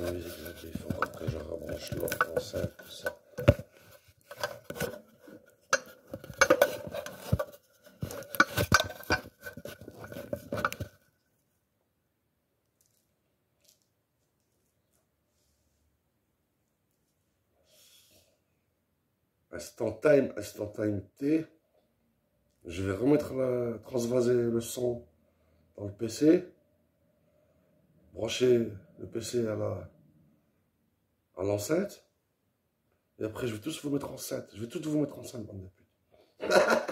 la musique, il faut encore que je rebranche l'enceinte, tout ça. Instantanéité. Je vais remettre transvaser le son dans le PC, brancher le PC à l'enceinte, et après je vais tous vous mettre enceinte. Je vais tous vous mettre enceinte, bande de pute.